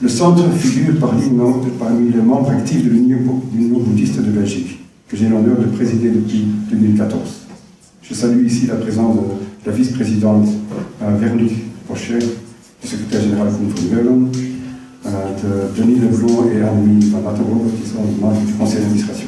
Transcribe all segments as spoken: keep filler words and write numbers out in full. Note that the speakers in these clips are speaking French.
Le centre figure parmi, parmi les membres actifs de l'Union bouddhiste de Belgique, que j'ai l'honneur de présider depuis deux mille quatorze. Je salue ici la présence de la vice-présidente euh, Véronique Pochet, du secrétaire général Koen Meulen, euh, de Denis Leblond et Annemie Van Attenborough, qui sont membres du conseil d'administration.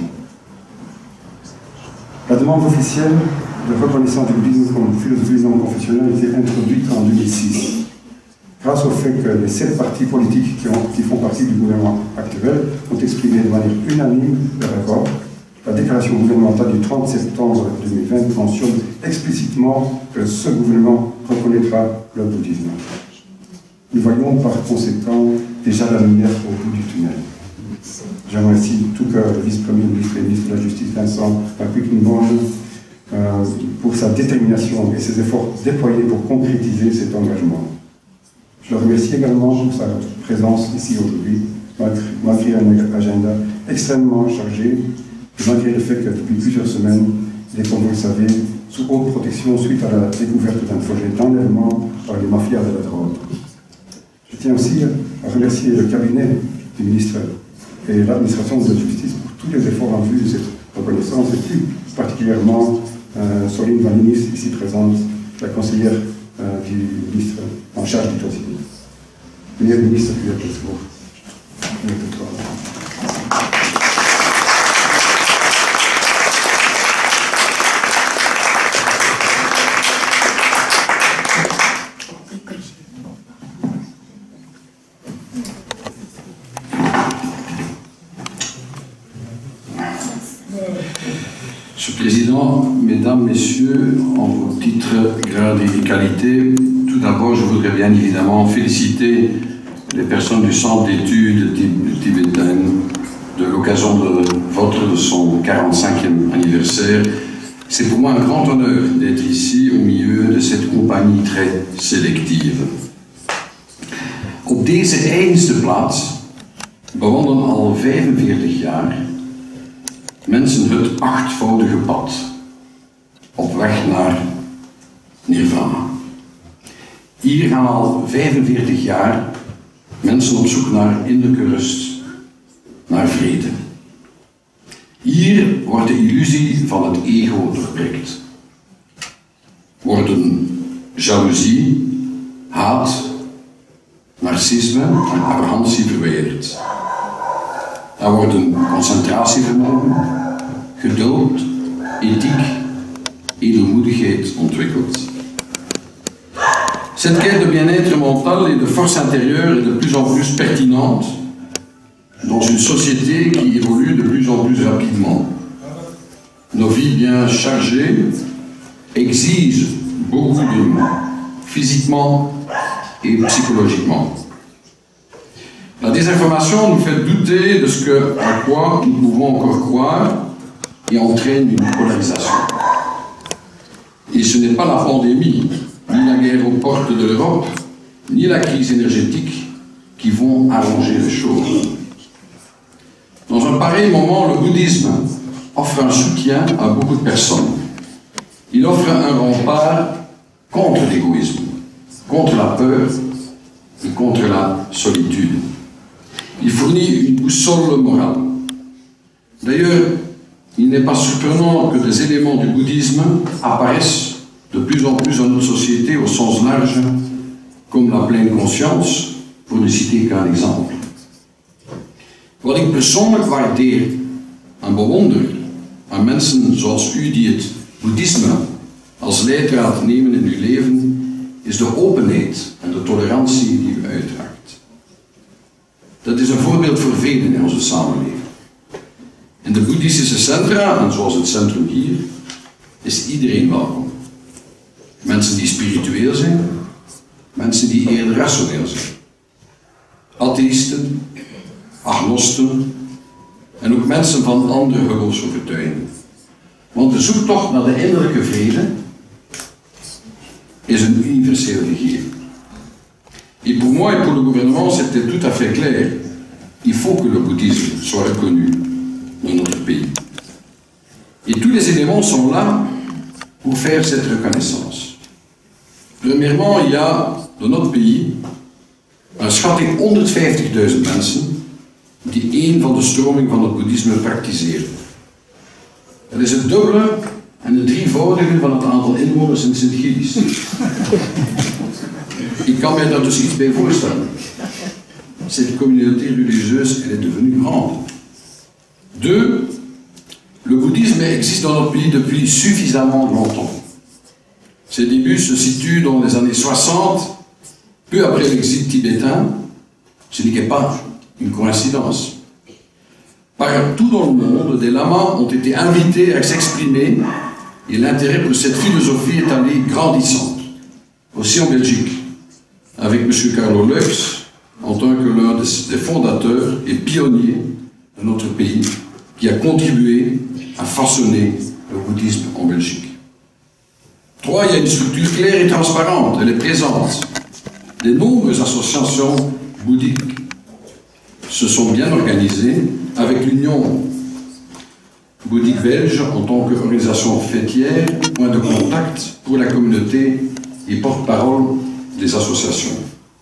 La demande officielle de reconnaissance du bouddhisme comme philosophie non confessionnelle a été introduite en deux mille six. Grâce au fait que les sept partis politiques qui, ont, qui font partie du gouvernement actuel ont exprimé de manière unanime leur accord, la déclaration gouvernementale du trente septembre deux mille vingt mentionne explicitement que ce gouvernement reconnaîtra le bouddhisme. Nous voyons par conséquent déjà la lumière au bout du tunnel. Je remercie tout cœur le vice-premier ministre et ministre de la Justice Vincent Quickenborn euh, pour sa détermination et ses efforts déployés pour concrétiser cet engagement. Je le remercie également pour sa présence ici aujourd'hui, malgré un agenda extrêmement chargé, et malgré le fait que depuis plusieurs semaines, il est, comme vous le savez, sous haute protection suite à la découverte d'un projet d'enlèvement par les mafias de la drogue. Je tiens aussi à remercier le cabinet du ministre et l'administration de la justice pour tous les efforts en vue de cette reconnaissance, et plus particulièrement euh, Soline Vaninis, ici présente, la conseillère euh, du ministre en charge du dossier. Meneer de minister, u hebt het woord. U hebt het woord. Monsieur le Président, Mesdames, Messieurs, en vos titres, grades et qualités, tout d'abord, je voudrais bien évidemment féliciter les personnes du Centre d'études tibétaines de l'occasion de votre de son quarante-cinquième anniversaire. C'est pour moi un grand honneur d'être ici au milieu de cette compagnie très sélective. Op deze eigenste plaats bewandelen al vijfenveertig jaar mensen het achtvoudige pad op weg naar Nirvana. Hier gaan al vijfenveertig jaar mensen op zoek naar innerlijke rust, naar vrede. Hier wordt de illusie van het ego doorprikt. Worden jaloezie, haat, narcisme en arrogantie verwijderd. Er worden concentratievermogen, geduld, ethiek, edelmoedigheid ontwikkeld. Cette quête de bien-être mental et de force intérieure est de plus en plus pertinente dans une société qui évolue de plus en plus rapidement. Nos vies bien chargées exigent beaucoup de nous, physiquement et psychologiquement. La désinformation nous fait douter de ce que, à quoi nous pouvons encore croire et entraîne une polarisation. Et ce n'est pas la pandémie, ni la guerre aux portes de l'Europe, ni la crise énergétique qui vont arranger les choses. Dans un pareil moment, le bouddhisme offre un soutien à beaucoup de personnes. Il offre un rempart contre l'égoïsme, contre la peur et contre la solitude. Il fournit une boussole morale. D'ailleurs, il n'est pas surprenant que des éléments du bouddhisme apparaissent de plus en plus dans notre société au sens large, comme la pleine conscience, pour ne citer qu'un exemple. Wat ik persoonlijk waardeer en bewonder aan mensen zoals u die het boeddhisme als leidraad nemen in uw leven, is de openheid en de tolerantie die u uitdraagt. Dat is een voorbeeld voor velen in onze samenleving. In de boeddhistische centra, en zoals het centrum hier, is iedereen welkom. Mensen die spiritueel zijn, mensen die eerder rationeel zijn. Atheïsten, agnosten en ook mensen van andere geloofsovertuigingen. Want de zoektocht naar de innerlijke vrede is een universeel gegeven. Et pour moi et pour le gouvernement, c'était tout à fait clair. Il faut que le bouddhisme soit reconnu dans notre pays. Et tous les éléments sont là pour faire cette reconnaissance. Premièrement, il y a dans notre pays een schatting honderdvijftigduizend mensen die één van de stromingen van het boeddhisme praktiseren. Dat is het dubbele en het drievoudige van het aantal inwoners in Sint-Gilles. Ik kan mij daar dus iets bij voorstellen. Cette communauté religieuse, elle est devenue grande. Deux, le bouddhisme existe dans notre pays depuis suffisamment longtemps. Ses débuts se situent dans les années soixante, peu après l'exil tibétain. Ce n'est pas une coïncidence. Partout dans le monde, des lamas ont été invités à s'exprimer et l'intérêt pour cette philosophie est allé grandissant. Aussi en Belgique, avec M. Carlo Lux, en tant que l'un des fondateurs et pionniers de notre pays, qui a contribué à façonner le bouddhisme en Belgique. Trois, il y a une structure claire et transparente, elle est présente. Les nombreuses associations bouddhiques se sont bien organisées avec l'Union bouddhique belge en tant qu'organisation fêtière, point de contact pour la communauté et porte-parole des associations.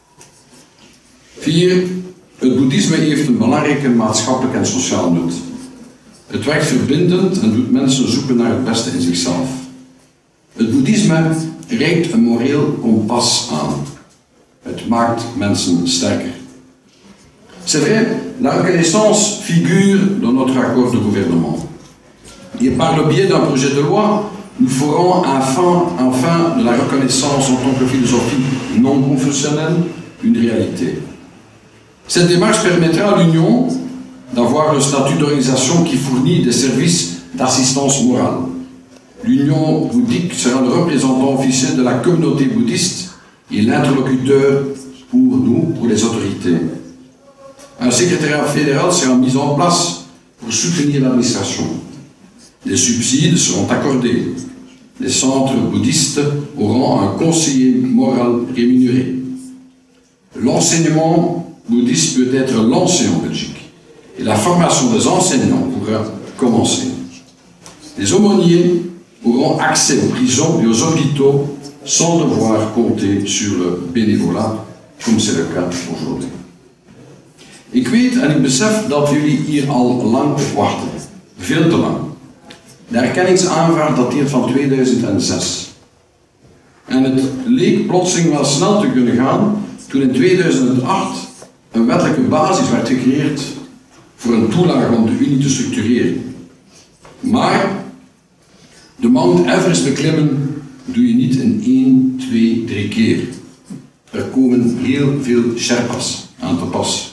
Vier, het boeddhisme heeft een belangrijke maatschappelijk en sociaal nut. Het werkt verbindend en doet mensen zoeken naar het beste in zichzelf. Het boeddhisme reikt een moreel kompas aan. Het maakt mensen sterker. C'est vrai, la reconnaissance figure dans notre accord de gouvernement. Et par le biais d'un projet de loi, nous ferons enfin, enfin de la reconnaissance en tant que philosophie non confessionnelle une réalité. Cette démarche permettra à l'Union d'avoir le statut d'organisation qui fournit des services d'assistance morale. L'Union bouddhique sera le représentant officiel de la communauté bouddhiste et l'interlocuteur pour nous, pour les autorités. Un secrétariat fédéral sera mis en place pour soutenir l'administration. Des subsides seront accordés. Les centres bouddhistes auront un conseiller moral rémunéré. L'enseignement bouddhiste peut être lancé en Belgique et la formation des enseignants pourra commencer. Les aumôniers auront accès aux prisons et aux hôpitaux sans devoir compter sur le bénévolat, comme c'est le cas aujourd'hui. Ik weet en ik besef dat jullie hier al lang op wachten. Veel te lang. De erkenningsaanvraag dateert van tweeduizend zes. En het leek plotseling wel snel te kunnen gaan toen in tweeduizend acht een wettelijke basis werd gecreëerd voor een toelage om de Unie te structureren. Maar de Mount Everest beklimmen doe je niet in één, twee, drie keer. Er komen heel veel Sherpas aan te pas.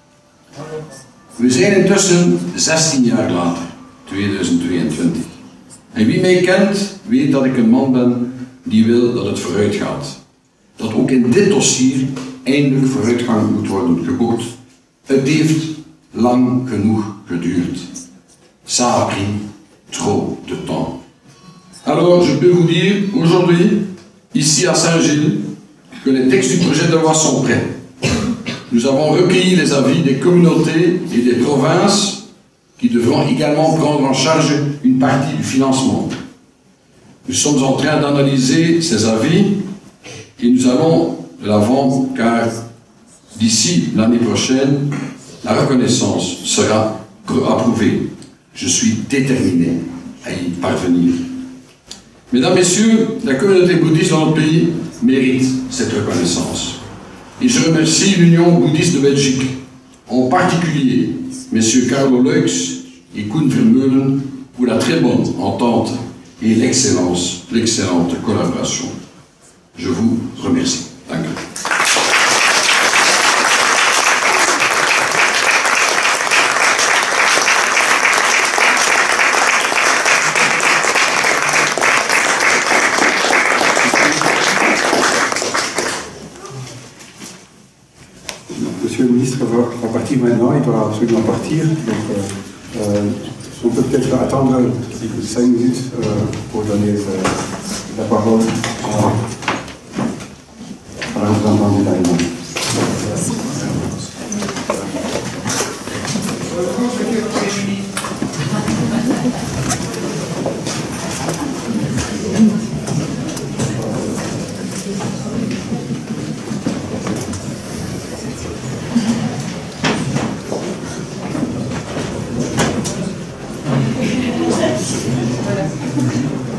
We zijn intussen zestien jaar later, tweeduizend tweeëntwintig. En wie mij kent, weet dat ik een man ben die wil dat het vooruit gaat. Dat ook in dit dossier eindelijk vooruitgang moet worden geboekt. Het heeft lang genoeg geduurd. Ça a pris trop de temps. Alors, je peux vous dire, aujourd'hui, ici à Saint-Gilles, que les textes du projet de loi sont prêts. Nous avons recueilli les avis des communautés et des provinces qui devront également prendre en charge une partie du financement. Nous sommes en train d'analyser ces avis et nous allons de l'avant car d'ici l'année prochaine, la reconnaissance sera approuvée. Je suis déterminé à y parvenir. Mesdames, Messieurs, la communauté bouddhiste dans notre pays mérite cette reconnaissance. Et je remercie l'Union bouddhiste de Belgique, en particulier M. Carlo Lux et Koen Vermeulen pour la très bonne entente et l'excellence, l'excellente collaboration. Je vous remercie. Dank u. Monsieur le ministre va, va partir maintenant, il doit absolument partir. Donc, euh, euh, on peut peut-être attendre cinq minutes euh, pour donner euh, la parole à, à la représentante de l'Allemagne. Voilà.